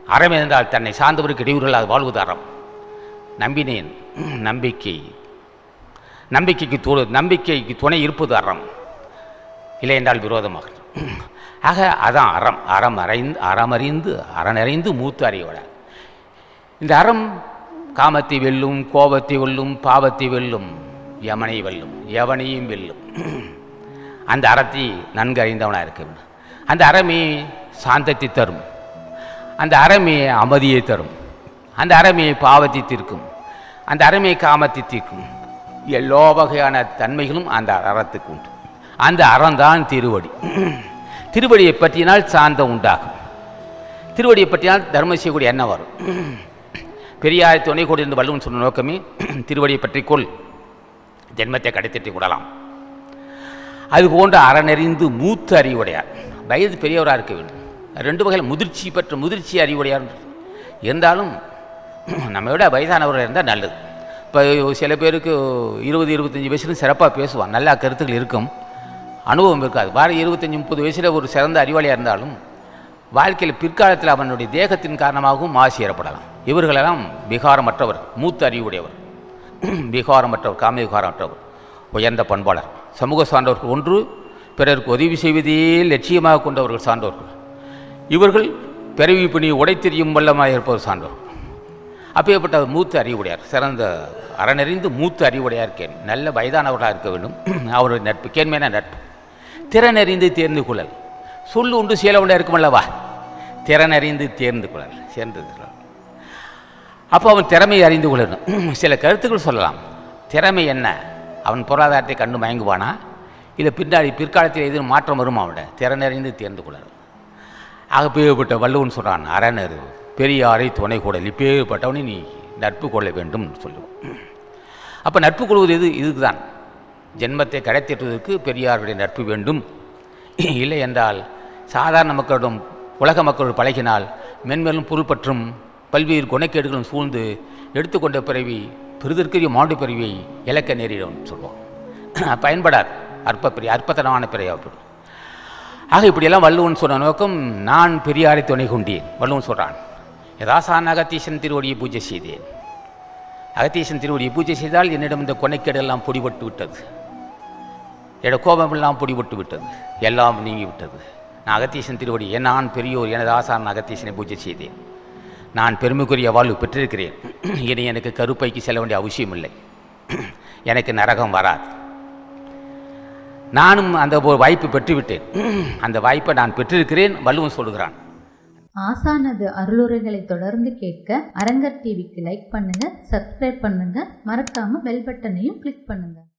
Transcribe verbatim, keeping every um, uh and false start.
அறம் என்றால் தன்னை சார்ந்தவருக்கு இடையூறுகள் அது வாழ்வது அறம். நம்பினேன், நம்பிக்கை நம்பிக்கைக்கு து நம்பிக்கைக்கு துணை இருப்பது அறம், இல்லை என்றால் விரோதமாக. ஆக அதான் அறம். அறம் அறிந்து அறமறிந்து அறனறிந்து மூத்து அறியோட. இந்த அறம் காமத்தை வெல்லும், கோபத்தை வெல்லும், பாவத்தை வெல்லும், யமனை வெல்லும், எவனையும் வெல்லும். அந்த அறத்தை நன்கு அறிந்தவனாக இருக்க வேண்டும். அந்த அறமே சாந்தத்தை தரும், அந்த அறமே அமைதியை தரும், அந்த அறமே பாவத்தை தீர்க்கும், அந்த அறமே காமத்தை தீர்க்கும். எல்லா வகையான தன்மைகளும் அந்த அறத்துக்கு உண்டு. அந்த அறம்தான் திருவடி. திருவடியை பற்றினால் சாந்தம் உண்டாகும். திருவடியை பற்றினால் தர்மம் செய்யக்கூடிய எண்ணம் வரும். பெரியாரை துணை கொடு என்று வள்ளுவன் சொன்ன நோக்கமே திருவடியை பற்றிக்கொள், ஜென்மத்தை கடைத்திட்டு விடலாம். அதுபோன்ற அறநெறிந்து மூத்த அறிவுடையார், வயது பெரியவராக இருக்க வேண்டும். ரெண்டு வகையில் முதிர்ச்சி பெற்ற முதிர்ச்சி அறிவுடையார் இருந்தாலும் நம்ம விட வயதானவர்கள் இருந்தால் நல்லது. இப்போ சில பேருக்கு இருபது இருபத்தஞ்சி வயசுல சிறப்பாக பேசுவான், நல்லா கருத்துக்கள் இருக்கும், அனுபவம் இருக்காது. வார இருபத்தஞ்சி முப்பது வயசில் ஒரு சிறந்த அறிவாளியாக இருந்தாலும் வாழ்க்கையில் பிற்காலத்தில் அவனுடைய தேகத்தின் காரணமாகவும் மாசு ஏற்படலாம். இவர்களெல்லாம் விகாரமற்றவர், மூத்த அறிவுடையவர், விகாரமற்றவர், காம விகாரமற்றவர், உயர்ந்த பண்பாளர், சமூக சான்றவர்கள். ஒன்று பிறருக்கு உதவி செய்வதே லட்சியமாக கொண்டவர்கள் சான்றோர்கள். இவர்கள் பிறவி பிணி உடைத்தெறியும் வல்லமாக இருப்பவர் சான்றோர்கள். அப்பேற்பட்ட மூத்த அறிவுடையார், சிறந்த அறநெறிந்து மூத்த அறிவுடையார் கேள்வி. நல்ல வயதானவர்களாக இருக்க வேண்டும். அவருடைய நட்பு கேண்மையான நட்பு. திறனறிந்து தேர்ந்து கொள்ளல், சொல்லு உண்டு செயல உண்டா இருக்குமல்லவா, திறனறிந்து தேர்ந்து கொள்ளல் சேர்ந்து. அப்போ அவன் திறமையை அறிந்து கொள்ளணும். சில கருத்துக்கள் சொல்லலாம். திறமை என்ன, அவன் பொருளாதாரத்தை கண்டு மயங்குவானா, இல்லை பின்னாடி பிற்காலத்தில் எதுவும் மாற்றம் வருமா, அவட திறனறிந்து தேர்ந்து கொள்ளல். ஆகப்பேற்பட்ட வள்ளுவன் சொல்கிறான், அறநெறி பெரியாரை துணை கூடல், இப்பேற்பட்டவனை நீ நட்பு கொள்ள வேண்டும் சொல்லுவோம். அப்போ நட்பு கொள்வது எது, இதுக்கு தான். ஜென்மத்தை கடைத்தேற்றுவதற்கு பெரியாருடைய நட்பு வேண்டும். இல்லை என்றால் சாதாரண மக்களிடம் உலக மக்களோடு பழகினால் மென்மேலும் பொருள் பற்றும் பல்வேறு குணக்கேடுகளும் சூழ்ந்து எடுத்துக்கொண்ட பிறவி பெருதற்கரிய மாண்டு பிறவியை இலக்க நேரிடும் சொல்லுவோம். பயன்படாது, அற்ப பிரி அற்பத்தனமான பிறையாகப்படும். ஆக இப்படியெல்லாம் வள்ளுவன் சொன்ன நோக்கம், நான் பெரியாரை துணை கொண்டேன். வள்ளுவன் சொல்கிறான், யதாசான் அகத்தீசன் திருவடியை பூஜை செய்தேன். அகத்தீசன் திருவடியை பூஜை செய்தால் என்னிடம் இந்த கொனைக்கேடெல்லாம் பொடிபட்டு விட்டது, என்னோட கோபமெல்லாம் பொடிபட்டு விட்டது, எல்லாம் நீங்கி விட்டது. நான் அகத்தீசன் திருவடி, என் நான் பெரியோர் எனது ஆசான் அகத்தீசனை பூஜை செய்தேன். நான் பெருமைக்குரிய வாழ்வு பெற்றிருக்கிறேன். இனி எனக்கு கருப்பைக்கு செல்ல வேண்டிய அவசியம் இல்லை, எனக்கு நரகம் வராது. நானும் அந்த ஒரு வாய்ப்பு பெற்றுவிட்டேன். அந்த வாய்ப்பை நான் பெற்றிருக்கிறேன். வள்ளுவன் சொல்லுகிறான். ஆசானது அருளுரைகளை தொடர்ந்து கேட்க அரங்கர் டிவிக்கு லைக் பண்ணுங்க, சப்ஸ்கிரைப் பண்ணுங்க, மறக்காம பெல் பட்டனையும் கிளிக் பண்ணுங்க.